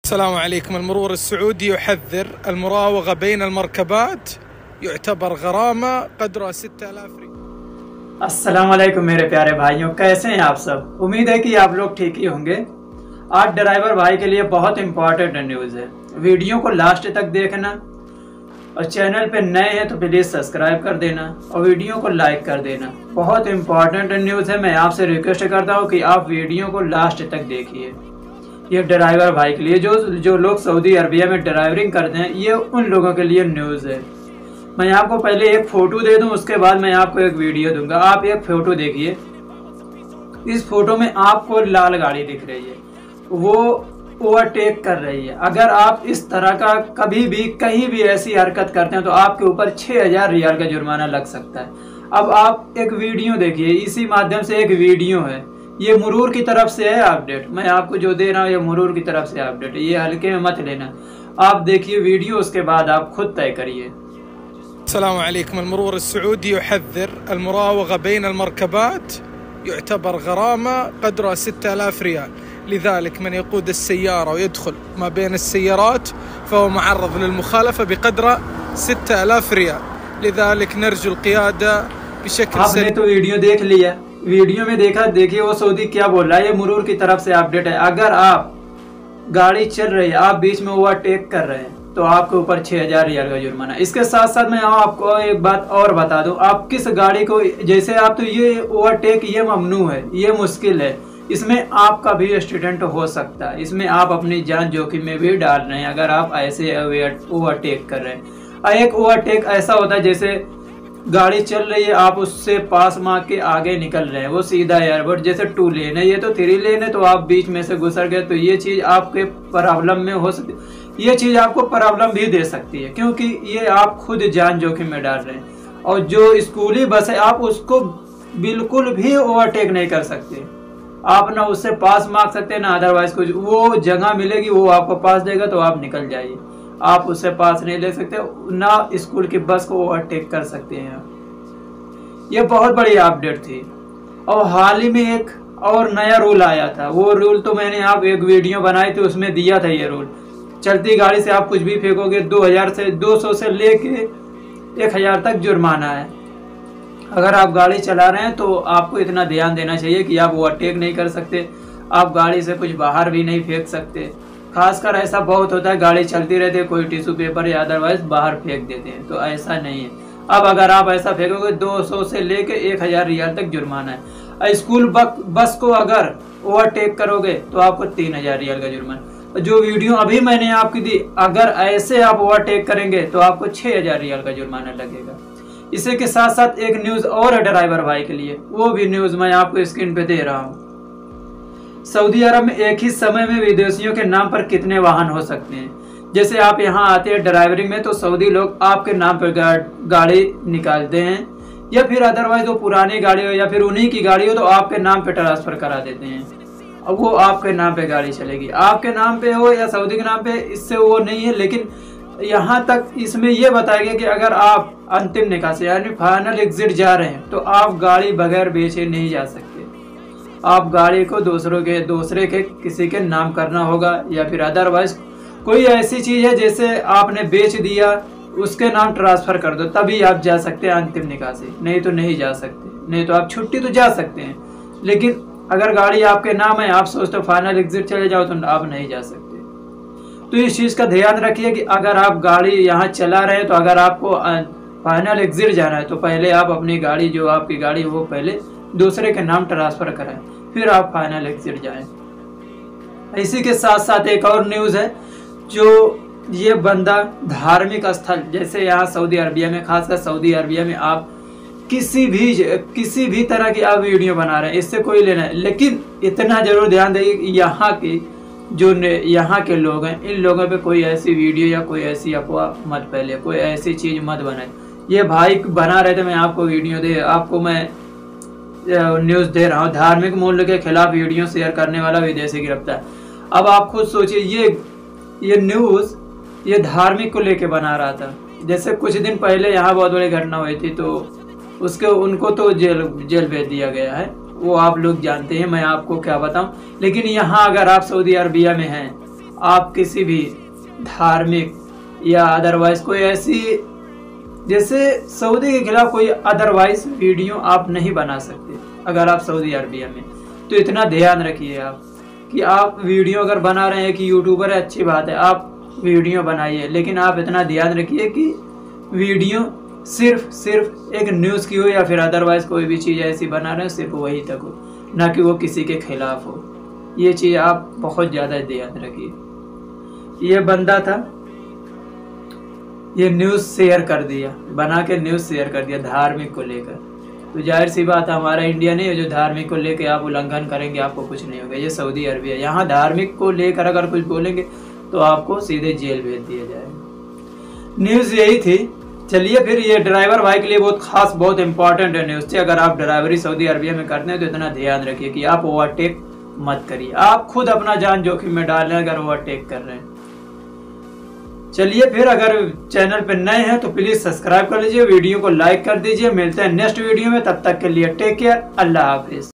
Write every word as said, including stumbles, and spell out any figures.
السلام عليكم. المرور السعودي يحذر المراوغة بين المركبات يعتبر غرامة قدرها ستة آلاف रियाल। अस्सलाम वालेकुम मेरे प्यारे भाइयों, कैसे हैं आप सब। उम्मीद है कि आप लोग ठीक ही होंगे। आज ड्राइवर भाई के लिए बहुत इंपॉर्टेंट न्यूज़ है, वीडियो को लास्ट तक देखना और चैनल पे नए हैं तो प्लीज़ सब्सक्राइब कर देना और वीडियो को लाइक कर देना। बहुत इंपॉर्टेंट न्यूज़ है, मैं आपसे रिक्वेस्ट करता हूँ कि आप वीडियो को लास्ट तक देखिए। ये ड्राइवर भाई के लिए, जो जो लोग सऊदी अरबिया में ड्राइवरिंग करते हैं, ये उन लोगों के लिए न्यूज़ है। मैं आपको पहले एक फ़ोटो दे दूं, उसके बाद मैं आपको एक वीडियो दूंगा। आप एक फ़ोटो देखिए, इस फोटो में आपको लाल गाड़ी दिख रही है, वो ओवरटेक कर रही है। अगर आप इस तरह का कभी भी कहीं भी ऐसी हरकत करते हैं तो आपके ऊपर छः हज़ार रियाल का जुर्माना लग सकता है। अब आप एक वीडियो देखिए, इसी माध्यम से एक वीडियो है, ये मुरूर की तरफ से है अपडेट। मैं आपको जो दे रहा हूँ ये मुरूर की तरफ से अपडेट है, ये हल्के में मत लेना। आप देखिए वीडियो, उसके बाद आप खुद तय करिए। السلام عليكم. المرور السعودي يحذر المراوغة بين المركبات يعتبر غرامة قدرها ستة آلاف ريال، لذلك من يقود السيارة ويدخل ما بين السيارات فهو معرض للمخالفة بقدر ستة آلاف ريال، لذلك نرجو القيادة بشكل आपने سريع। तो वीडियो देख लिया, वीडियो में देखा, देखिए वो सऊदी क्या बोल रहा है। ये मुरूर की तरफ से अपडेट है। अगर आप गाड़ी चल रही है, आप बीच में ओवरटेक कर रहे हैं तो आपके ऊपर छः हजार रियाल का जुर्माना। इसके साथ साथ मैं आपको एक बात और बता दूं, आप किस गाड़ी को, जैसे आप तो ये ओवरटेक ये ममनू है, ये मुश्किल है, इसमें आपका भी एक्सीडेंट हो सकता है। इसमें आप अपनी जान जोखिम में भी डाल रहे हैं अगर आप ऐसे ओवरटेक कर रहे हैं। एक ओवरटेक ऐसा होता है जैसे गाड़ी चल रही है, आप उससे पास मार के आगे निकल रहे हैं, वो सीधा एयरपोर्ट जैसे टू लेन है, ये तो थ्री लेन है, तो आप बीच में से गुजर गए तो ये चीज़ आपके प्रॉब्लम में हो सकती, ये चीज़ आपको प्रॉब्लम भी दे सकती है, क्योंकि ये आप खुद जान जोखिम में डाल रहे हैं। और जो स्कूली बस है, आप उसको बिल्कुल भी ओवरटेक नहीं कर सकते। आप ना उससे पास मांग सकते हैं ना अदरवाइज कुछ, वो जगह मिलेगी वो आपको पास देगा तो आप निकल जाइए। आप उससे पास नहीं ले सकते, ना स्कूल की बस को ओवरटेक कर सकते हैं। ये बहुत बड़ी अपडेट थी। और हाल ही में एक और नया रूल आया था, वो रूल तो मैंने आप एक वीडियो बनाई थी, उसमें दिया था ये रूल। चलती गाड़ी से आप कुछ भी फेंकोगे दो हजार से दो सौ से लेके एक हजार तक जुर्माना है। अगर आप गाड़ी चला रहे हैं तो आपको इतना ध्यान देना चाहिए कि आप ओवरटेक नहीं कर सकते, आप गाड़ी से कुछ बाहर भी नहीं फेंक सकते। खासकर ऐसा बहुत होता है, गाड़ी चलती रहती है, कोई टिश्यू पेपर या अदरवाइज बाहर फेंक देते हैं, तो ऐसा नहीं है। अब अगर आप ऐसा फेंकोगे दो सौ से लेके एक हजार रियाल तक जुर्माना है। स्कूल बस को अगर ओवरटेक करोगे तो आपको तीन हजार रियाल का जुर्माना। जो वीडियो अभी मैंने आपकी दी, अगर ऐसे आप ओवरटेक करेंगे तो आपको छः हजार रियाल का जुर्माना लगेगा। इसी के साथ साथ एक न्यूज़ और है ड्राइवर भाई के लिए, वो भी न्यूज़ मैं आपको स्क्रीन पे दे रहा हूँ। सऊदी अरब में एक ही समय में विदेशियों के नाम पर कितने वाहन हो सकते हैं। जैसे आप यहाँ आते हैं ड्राइवरिंग में तो सऊदी लोग आपके नाम पर गा, गाड़ी निकालते हैं, या फिर अदरवाइज वो पुरानी गाड़ी हो या फिर उन्हीं की गाड़ी हो तो आपके नाम पे ट्रांसफर करा देते हैं। अब वो आपके नाम पे गाड़ी चलेगी, आपके नाम पे हो या सऊदी के नाम पे, इससे वो नहीं है। लेकिन यहाँ तक इसमें यह बताया गया कि अगर आप अंतिम निकासी यानी फाइनल एग्जिट जा रहे हैं तो आप गाड़ी बगैर बेचे नहीं जा सकते। आप गाड़ी को दूसरों के दूसरे के किसी के नाम करना होगा, या फिर अदरवाइज कोई ऐसी चीज़ है जैसे आपने बेच दिया उसके नाम ट्रांसफ़र कर दो, तभी आप जा सकते हैं अंतिम निकासी, नहीं तो नहीं जा सकते। नहीं तो आप छुट्टी तो जा सकते हैं, लेकिन अगर गाड़ी आपके नाम है, आप सोचते हो फाइनल एग्जिट चले जाओ तो आप नहीं जा सकते। तो इस चीज़ का ध्यान रखिए कि अगर आप गाड़ी यहाँ चला रहे हैं तो अगर आपको फाइनल एग्जिट जाना है तो पहले आप अपनी गाड़ी, जो आपकी गाड़ी वो पहले दूसरे के नाम ट्रांसफ़र कराएं, फिर आप फाइनल एग्जिट जाएं। इसी के साथ साथ एक और न्यूज़ है, जो ये बंदा धार्मिक स्थल जैसे यहाँ सऊदी अरबिया में, खासकर सऊदी अरबिया में आप किसी भी किसी भी तरह की आप वीडियो बना रहे हैं, इससे कोई लेना है, लेकिन इतना जरूर ध्यान देंगे कि यहाँ के जो यहाँ के लोग हैं, इन लोगों पे कोई ऐसी वीडियो या कोई ऐसी अफवाह मत फैले, कोई ऐसी चीज़ मत बनाए। ये भाई बना रहे थे, मैं आपको वीडियो दे आपको मैं न्यूज़ दे रहा हूँ, धार्मिक मूल्य के खिलाफ वीडियो शेयर करने वाला विदेशी गिरफ्तार। अब आप खुद सोचिए, ये ये न्यूज़ ये धार्मिक को लेके बना रहा था। जैसे कुछ दिन पहले यहाँ बहुत बड़ी घटना हुई थी, तो उसके उनको तो जेल जेल भेज दिया गया है, वो आप लोग जानते हैं, मैं आपको क्या बताऊं। लेकिन यहाँ अगर आप सऊदी अरबिया में हैं आप किसी भी धार्मिक या अदरवाइज कोई ऐसी, जैसे सऊदी के खिलाफ कोई अदरवाइज वीडियो आप नहीं बना सकते अगर आप सऊदी अरबिया में। तो इतना ध्यान रखिए आप कि आप वीडियो अगर बना रहे हैं कि यूट्यूबर है, अच्छी बात है, आप वीडियो बनाइए, लेकिन आप इतना ध्यान रखिए कि वीडियो सिर्फ सिर्फ एक न्यूज़ की हो या फिर अदरवाइज कोई भी चीज़ ऐसी बना रहे हैं सिर्फ वही तक हो, ना कि वो किसी के खिलाफ हो। ये चीज़ आप बहुत ज़्यादा ध्यान रखिए। ये बंदा था, ये न्यूज़ शेयर कर दिया, बना के न्यूज़ शेयर कर दिया धार्मिक को लेकर। तो जाहिर सी बात है हमारा इंडिया नहीं है जो धार्मिक को लेकर आप उल्लंघन करेंगे आपको कुछ नहीं होगा। ये सऊदी अरबिया, यहाँ धार्मिक को लेकर अगर कुछ बोलेंगे तो आपको सीधे जेल भेज दिया जाएगा। न्यूज़ यही थी। चलिए फिर, ये ड्राइवर भाई के लिए बहुत खास बहुत इंपॉर्टेंट है न्यूज़ थी। अगर आप ड्राइवरी सऊदी अरबिया में करते हैं तो इतना ध्यान रखिए कि आप ओवरटेक मत करिए, आप खुद अपना जान जोखिम में डाल रहे हैं अगर ओवरटेक कर रहे हैं। चलिए फिर, अगर चैनल पर नए हैं तो प्लीज सब्सक्राइब कर लीजिए, वीडियो को लाइक कर दीजिए। मिलते हैं नेक्स्ट वीडियो में, तब तक के लिए टेक केयर, अल्लाह हाफिज।